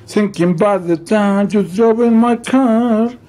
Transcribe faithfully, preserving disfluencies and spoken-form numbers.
Thinking about the time you drove in my car.